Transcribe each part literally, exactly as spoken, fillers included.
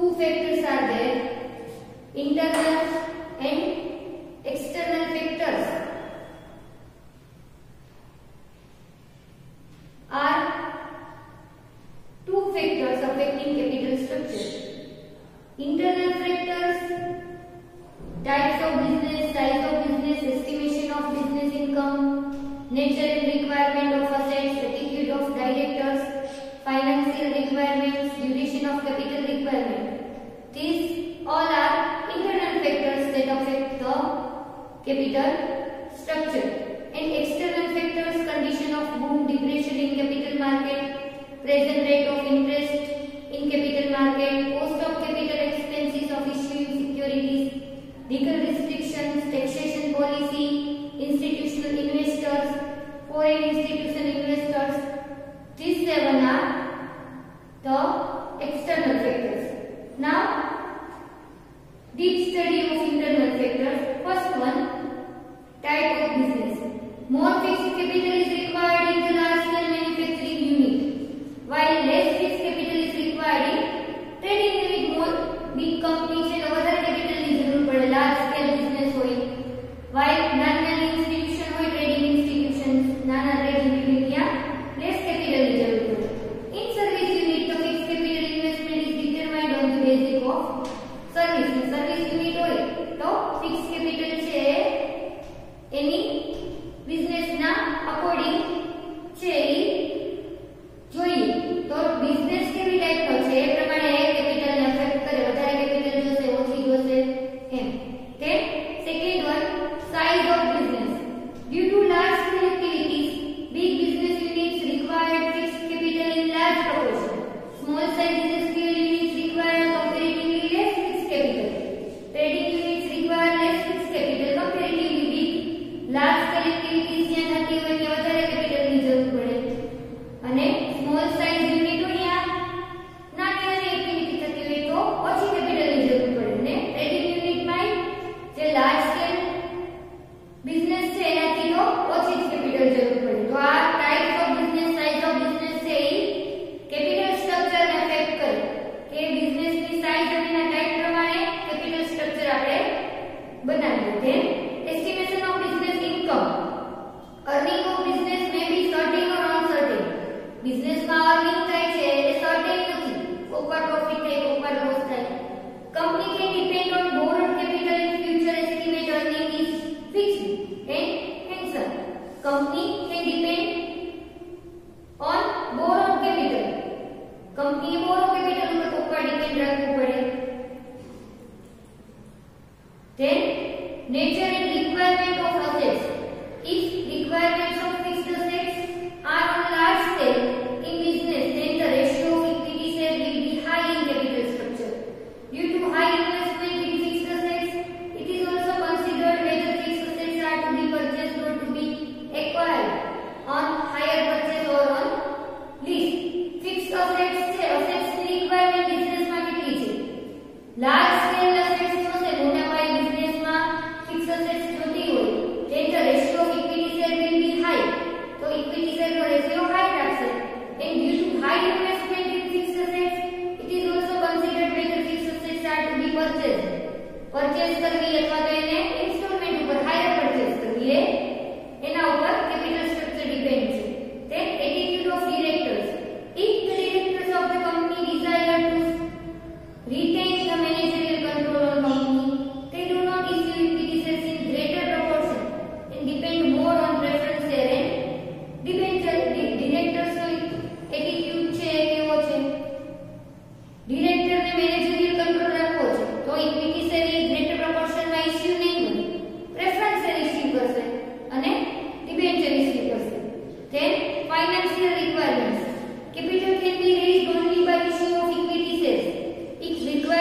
two factors are there, internal and external factors are two factors affecting capital structure. Internal factors, types of business, size of business, estimation of business income, nature and requirement of assets, attitude of directors, financial requirements, duration of capital requirement. These all are internal factors that affect the capital structure. And external factors, condition of boom, depression in capital market, present rate of interest in capital market, cost of capital expenses of issuing securities, legal restrictions, taxation policy, institutional investors, foreign institutional investors. These seven are the external factors. Now, deep study of internal factors. First one, type of business. More fixed capital is required in the large scale manufacturing unit, while less fixed capital is required in trading unit. More big companies and other capital ની જરૂર પડે, large scale business હોય, while નાના institution હોય, trading institutions, નાના trading unit ત્યાં less capital ની જરૂર પડે. In service unit, the fixed capital investment is determined on the basis of service. Service unit હોય તો fixed capital છે એની business ના according છે ઈ જોઈએ. તો business કેવી ટાઈપ નો છે એ પ્રમાણે capital ને affect કરે, વધારે capital જોશે, ઓછી જોશે એમ. Then second one, size of business. Due to large scale activities, big business units require fixed capital in large proportion. Small size industrial units require comparatively less fixed capital. Trading units require less fixed capital comparatively big. Large scale activities જ્યાં થતી હોય ત્યાં વધારે capital ની જરૂર પડે, અને small size unit હોય ત્યાં નાની નાની activity થતી હોય તો ઓછી capital ની જરૂર પડે. ને trading unit માં જે large scale business છે એનાથી તો ઓછી જ capital જરૂર પડે. તો આ types of business, size of business છે એ capital structure ને affect કરે કે business ની size અને એના type પ્રમાણે capital structure આપણે બનાવીએ. Then estimation of business income. Earning of business may be certain or uncertain. Business માં earning થાય છે એ certain નથી, કોકવાર profit થાય, કોકવાર loss થાય. Company can depend on borrowed capital and future estimate earning is fixed and handsome. Company can depend on borrowed capital. Company A borrow capital ઉપર કોકવાર depend રાખવું પડે. Then nature and requirement of assets. If requirements of fixed assets are on large scale in business, then the ratio of equity share will be high in capital structure. Due to high investment in fixed assets, it is also considered whether fixed assets are to be purchased or to be acquired on hire purchase or on lease. Fixed assets છે, assets ની requirement business માં કેટલી છે? Large scale assets જોશે, મોટા પાયે business માં fixed assets જોતી હોય, then the ratio of equity share will be high. So equity share no ratio high રાખશે. And due to high investment in fixed assets, it is also considered whether fixed assets are to be purchased. Purchase કરવી અથવા તો એને installment ઉપર hire purchase કરવી એ એના ઉપર capital structure depend છે. Then attitude of directors. If the directors of the company desire to retain the managerial control on company, they do not issue equity shares in greater proportion and depend more on preference share and debenture. Directors no attitude છે કેવો છે? Director ને managerial control રાખવો છે તો equity share એ greater proportion માં issue નહીં કરે, preference share issue કરશે અને debenture issue કરશે. Then financial requirements. Capital can be raised only by issue of equity shares. It requires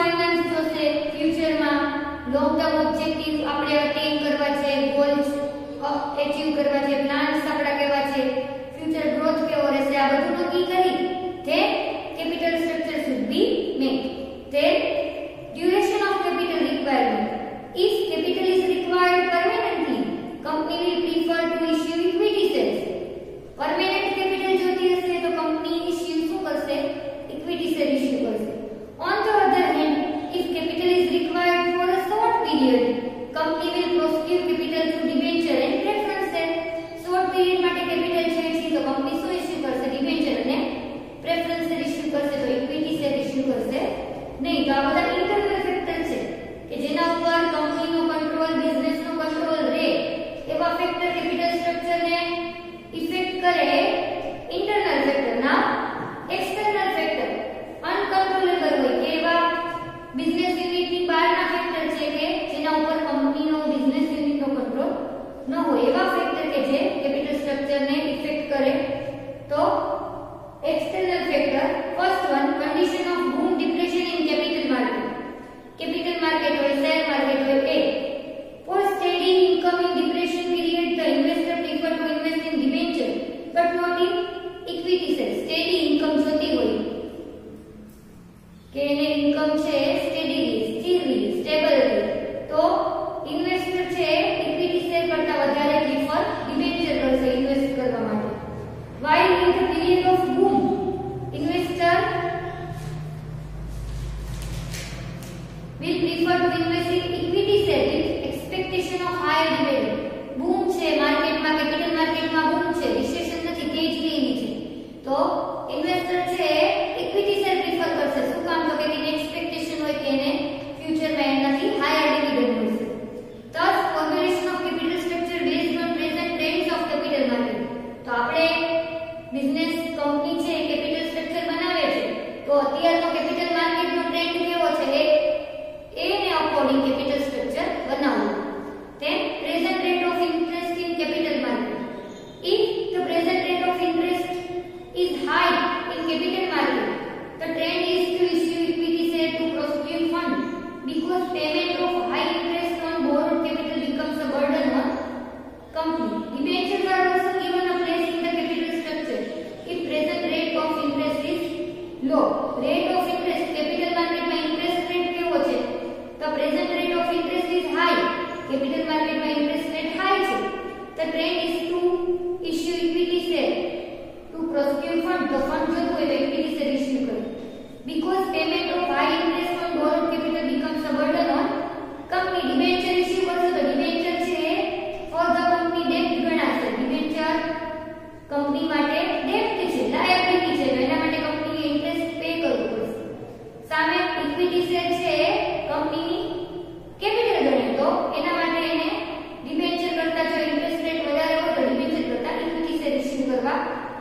finance જોશે ફ્યુચરમાં લોંગ ટર્મ ઓબ્જેક્ટિવ આપણે અટેન કરવા છે, ગોલ્સ અચીવ કરવા છે, પ્લાન્સ આપડા કેવા છે, ફ્યુચર ગ્રોથ કેવો રહેશે, આ બધું નક્કી કરી તે capital structure should be made. Then duration of capital requirement. If capital is required permanently, company will prefer to issue equity shares. Permanent capital જોતી હશે તો કંપની ઇશ્યુ શું કરશે? ઇક્વિટી શેર ઇશ્યુ કરશે. On the other hand, if capital is required for a short period, company will prosecute capital through debenture and preference share. Short period માટે capital છે તો company શું ઇશ્યુ કરશે? debenture અને preference share issue કરશે, તો equity share issue કરશે નહીં. તો આ બધા ઇન્ટરનલ ફેક્ટર છે કે જેના ઉપર કંપનીનો કંટ્રોલ, બિઝનેસનો કંટ્રોલ રહે એવા ફેક્ટર કેપિટલ સ્ટ્રક્ચરને ઇફેક્ટ કરે. ઇન્ટરનલ ફેક્ટર ના એક્સટર્નલ ફેક્ટર અનકન્ટ્રોલેબલ હોય કે એવા બિઝનેસ યુનિટની બહારના ફેક્ટર છે કે જેના ઉપર કંપનીનો, બિઝનેસ યુનિટનો કંટ્રોલ ન હોય, એવા ફેક્ટર કે જે કેપિટલ સ્ટ્રક્ચરને ઇફેક્ટ કરે. તો external factor, first one, condition of boom depression in capital market. Capital market or share market or A. For steady income in depression period, the investor prefer to invest in debenture but not in equity shares. Steady income જોતી હોય કે એને income છે steady રહે, સ્થિર રહે, stable રહે, તો ઇન્વેસ્ટર છે ઇક્વિટી શેર કરતા વધારે પ્રિફર ડિબેન્ચર કરશે ઇન્વેસ્ટ કરવા માટે. While in the period of boom, investor will prefer to invest in equity share with expectation of higher dividend. Boom છે માર્કેટમાં, કેપિટલ માર્કેટમાં boom છે, રિસેશન નથી, તેજ કેવી છે, તો ઇન્વેસ્ટર છે ઇક્વિટી શેર પ્રિફર કરશે. શું કામ? તો કે એની એક્સપેક્ટેશન હોય કે એને ફ્યુચરમાં એનાથી હાયર ડિવિડન્ડ મળશે. Thus formulation of capital structure based on present trends of capital market. તો આપણે બિઝનેસ કંપની છે કેપિટલ સ્ટ્રક્ચર બનાવે છે તો અત્યારનો કેપિટલ માર્કેટનો ટ્રેન્ડ કેવો છે એ એને અકોર્ડિંગ કેપિટલ સ્ટ્રક્ચર બનાવવું. Then present rate of interest in capital market. If the present rate of interest is high in capital market, the trend is to issue equity share to prosecute fund because payment of high interest on borrowed capital becomes a burden on company. Debentures are also given a place in the capital structure if present rate of interest is low. Rate of interest, capital market માં interest rate કેવો છે? તો present rate of interest is high. Capital market માં interest rate high છે. The trend is to issue equity share to prosecute fund. The fund જોતું હોય તો equity share issue કરે. Because payment of high interest on borrowed capital becomes a burden on company. Debenture issue કરશે તો debenture છે for the company debt ગણાશે. debenture company માટે ડેપ્ટ છે, લાયબિલિટી છે, એના માટે કંપનીએ ઇન્ટરેસ્ટ પે કરવું પડશે. સામે ઇક્વિટી શેર છે કંપનીની કેપિટલ ગણે તો એના માટે એને ડિબેન્ચર કરતા જો ઇન્ટરેસ્ટ રેટ વધારે હોય તો ડિબેન્ચર કરતા ઇક્વિટી શેર ઇશ્યુ કરવા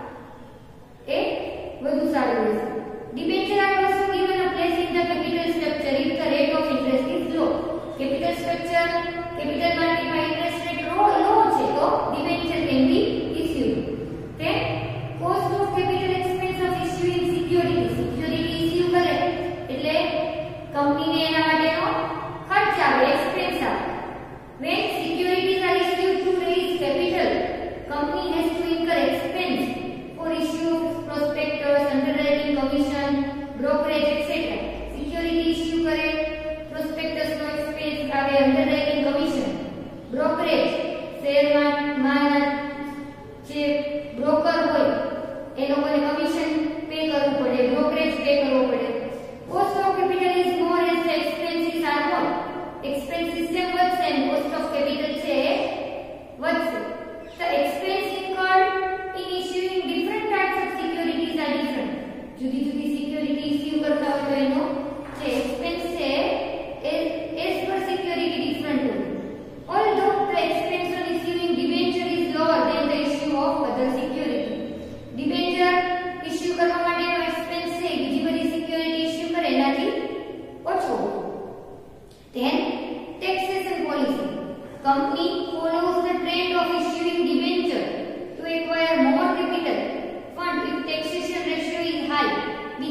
એ વધુ સારું રહેશે. Debenture are also given a place in the capital structure if the rate of interest is low. capital structure, capital market માં ઇન્ટરેસ્ટ રેટ લો લો છે તો debenture can be issued. Then cost of capital expense of issuing security. security issue કરે એટલે કંપનીને એના માટેનો ખર્ચ આવે, એક્સપેન્સ આવે. When securities are issued to raise capital, company has to incur expense for issue of prospectus, underwriting commission, brokerage et cetera. security issue કરે, prospectus નો expense આવે, underwriting commission, brokerage, શેર માં જે બ્રોકર હોય એ લોકોને commission pay કરવું પડે, brokerage pay કરવો પડે. Cost of capital is more as the expenses are more. Expenses જેમ વધશે એમ કોસ્ટ ઓફ કેપિટલ છે વધશે. The expense incurred in issuing different types of securities are different. જુદી જુદી સિક્યુરિટી ઇશ્યુ કરતા હોય તો એનો જે એક્સપેન્સ છે એઝ પર સિક્યુરિટી ડિફરન્ટ હોય. Although the expense on issuing debenture is lower than the issue of other security. debenture issue કરવા માટેનો એક્સપેન્સ છે બીજી બધી સિક્યુરિટી ઇશ્યુ કરે એનાથી ઓછો. Then taxation policy. Company follows the trend of issuing debenture to acquire more capital fund if taxation ratio is high.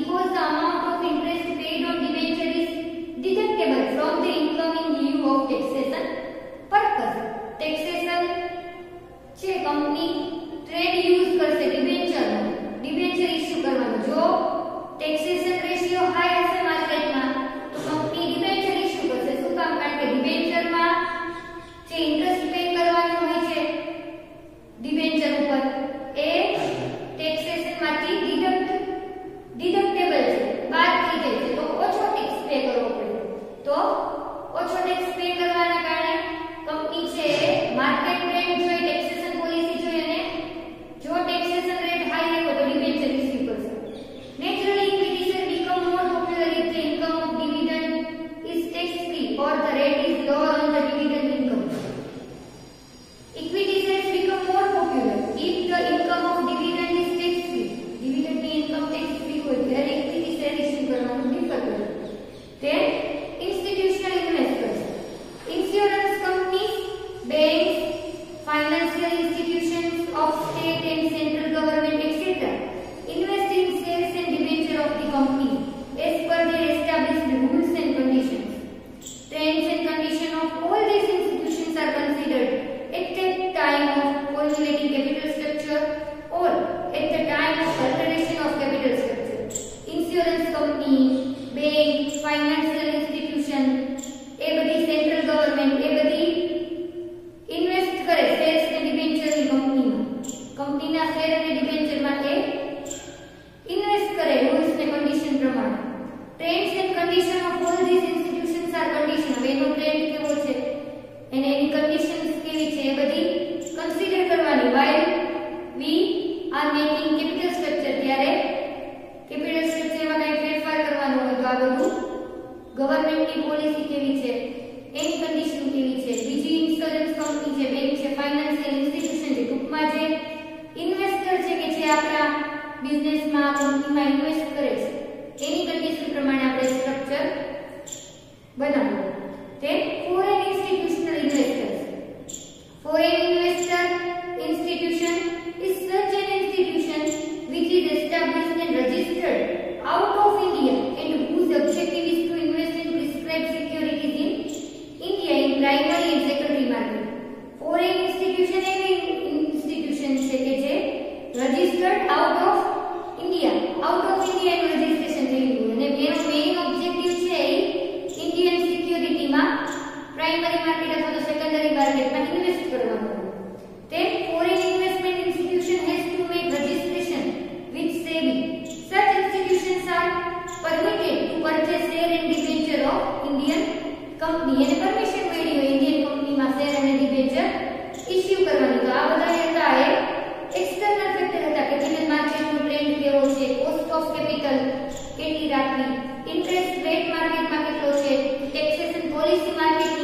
Trends and condition of all this institutions are condition. હવે એનો trend કેવો છે અને એની conditions કેવી છે એ બધી consider કરવાની. while we are making capital structure, ત્યારે કેપિટલ સ્ટ્રક્ચરમાં કઈ ફેરફાર કરવાનો હોય તો આ બધું ગવર્નમેન્ટની પોલિસી કેવી છે એની કન્ડિશન કેવી છે. બીજી ઇન્સ્યોરન્સ કંપની છે, બેંક છે, ફાઇનાન્શિયલ ઇન્સ્ટિટ્યુશન છે, ટૂંકમાં જે ઇન્વેસ્ટર છે કે જે આપણા બિઝનેસમાં કંપનીમાં ઇન્વેસ્ટ કરે છે એની કન્ડિશન પ્રમાણે આપણે સ્ટ્રક્ચર બનાવવું. તે foreign institutional investors. Foreign investor institution is such an institution which is established and registered out of India and whose objective is to invest in prescribed securities in India in primary and secondary market. Foreign institution એવી institution છે કે જે registered out of India, out of India એનું registration થયેલું અને એનો main objective છે એ Indian security માં primary market અથવા તો secondary market માં invest કરવાનો. Then foreign investment institution has to make registration with SEBI. Such institutions are permitted to purchase share and debenture of Indian company. એને permission મળી હોય Indian કંપનીમાં share અને ડિબેન્ચર ઇશ્યુ કરવાની. તો આ બધા હતા એ એક્સટર્નલ ફેક્ટર હતા. કેપિટલ માર્કેટનો ટ્રેન્ડ કેવો છે, કોસ્ટ ઓફ કેપિટલ કેટલી રાખવી, ઇન્ટરેસ્ટ રેટ માર્કેટમાં કેટલો છે, ટેક્સેશન પોલિસી માર્કેટ